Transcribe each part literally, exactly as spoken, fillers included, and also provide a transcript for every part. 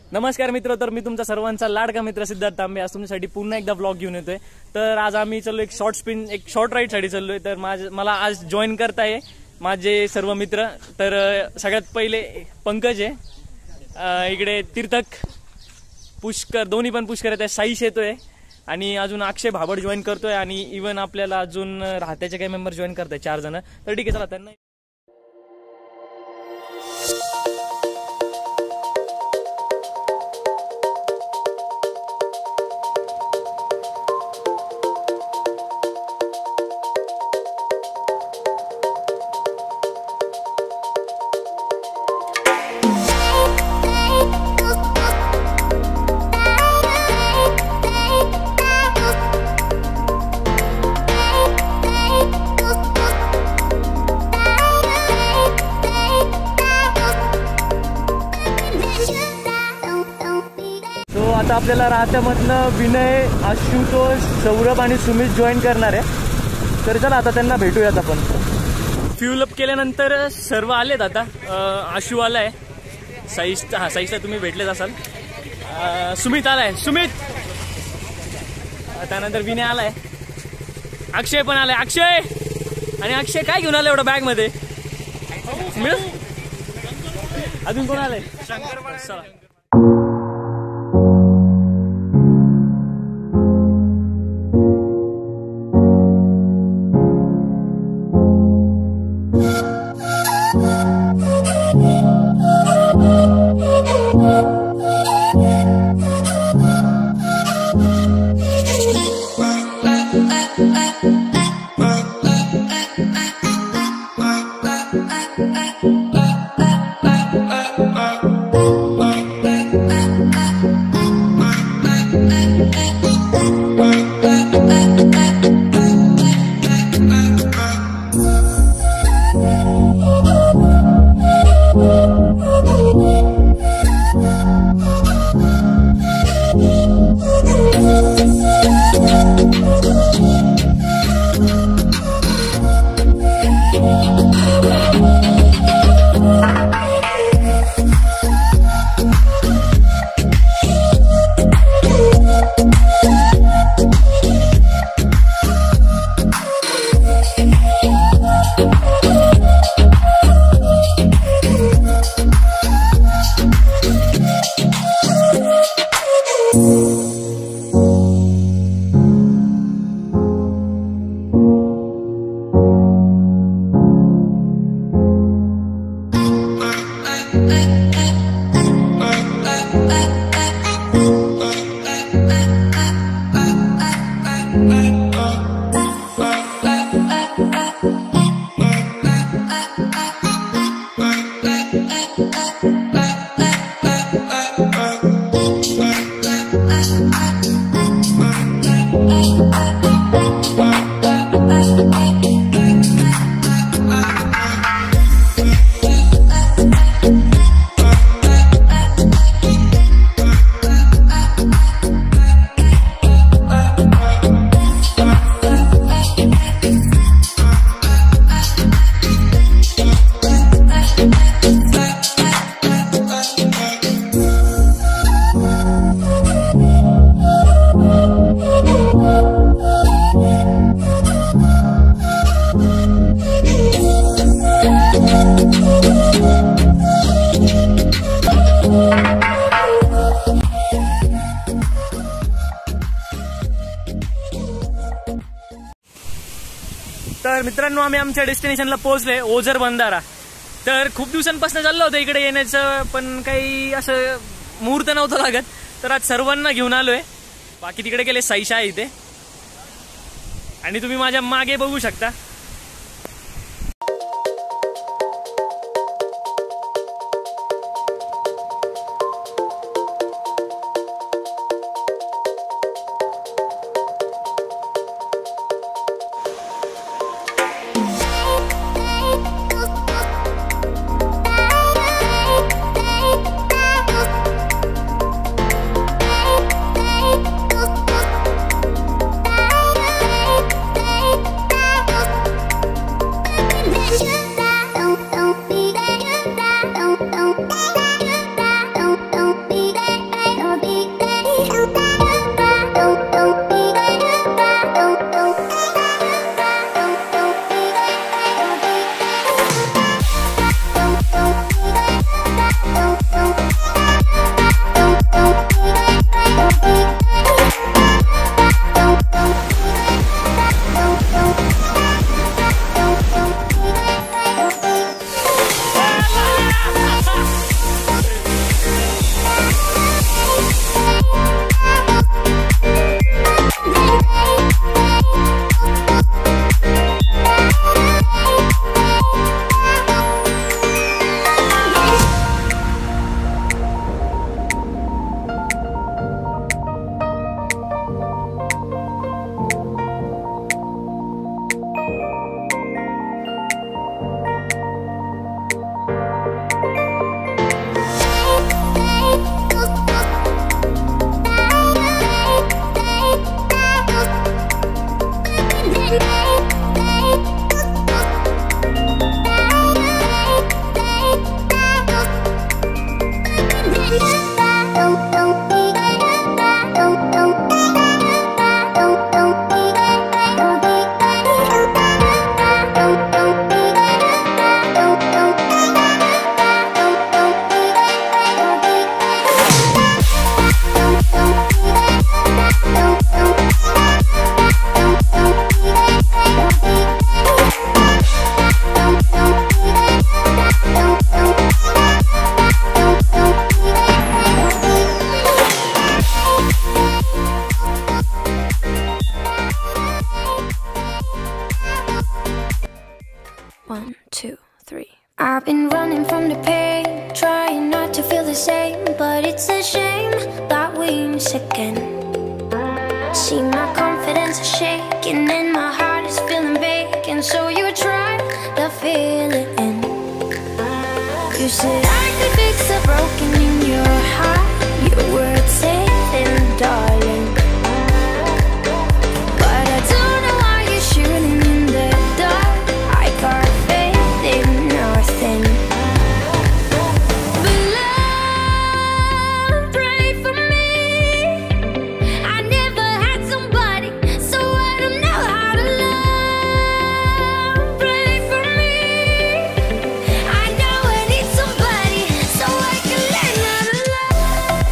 नमस्कार मित्र, तर मी तुमचा सर्वांचा लाडका मित्र सिद्धार्थ तांबे आज तुमच्यासाठी पुन्हा एकदा ब्लॉग घेऊन येतोय। तर आज आम्ही चाललो एक शॉर्ट स्पिन एक शॉर्ट राईड साठी चाललोय। तर मला आज जॉईन करताय माझे सर्व मित्र। तर सगळ्यात पहिले पंकज आहे, इकडे तीर्थक, पुष्कर, दोन्ही पण पुष्कर आहेत, साईश येतोय आणि अजून अक्षय भाबड जॉईन करतोय आणि इवन आपल्याला अजून राहत्याचे काही मेंबर जॉईन करताय चार जण। तर ठीक आहे, चला त्यांना आता आपल्याला राहत्यामधनं विनय, आशुतोष, सौरभ आणि सुमित जॉईन करणार आहे। तर चला आता त्यांना भेटूयात आपण। फ्यूल अप केल्यानंतर सर्व आलेत। आता आशू आलाय, साईश, हा साईशला तुम्ही भेटलेच असाल, सुमित आलाय, सुमित, त्यानंतर विनय आलाय, अक्षय पण आलाय, अक्षय आणि अक्षय काय घेऊन आलाय एवढं बॅग मध्ये? अजून कोण आलाय? शंकर। तर मित्रांनो, आम्ही आमच्या डेस्टिनेशनला पोहोचले, ओझर बंधारा। तर खूप दिवसांपासून चाललं होतं इकडे येण्याचं, पण काही असं मुहूर्त नव्हतं लागत। तर आज सर्वांना घेऊन आलोय। बाकी तिकडे गेले, साईशा आहे इथे आणि तुम्ही माझ्या मागे बघू शकता। Don't, don't be there, don't, don't be there. One, two, three. I've been running from the pain, trying not to feel the same, but it's a shame that we miss again. See, my confidence is shaking and my heart is feeling vacant, so you try to fill it in. You said I could fix the broken in your heart, your words saying, darling, but I don't know why you're shooting in the dark. I got faith in nothing. But love, pray for me. I never had somebody, so I don't know how to love. Pray for me. I know I need somebody, so I can learn how to love.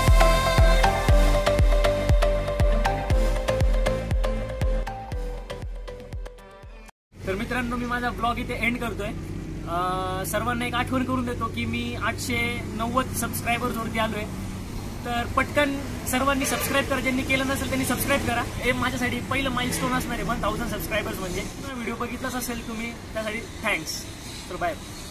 तर मित्रांनो, मी माझा blog इथे end करतोय. सर्वांना एक आठवण करून देतो की मी आठशे नव्वद सबस्क्रायबर्स वरती आलोय. तर पटकन सर्वांनी सबस्क्राईब करा, ज्यांनी केलं नसेल त्यांनी सबस्क्राईब करा. हे माझ्यासाठी पहिलं माइलस्टोन असणार आहे वन थाउजंड सबस्क्रायबर्स. म्हणजे व्हिडिओ बघितलाच असेल तुम्ही, त्यासाठी थँक्स. तर बाय.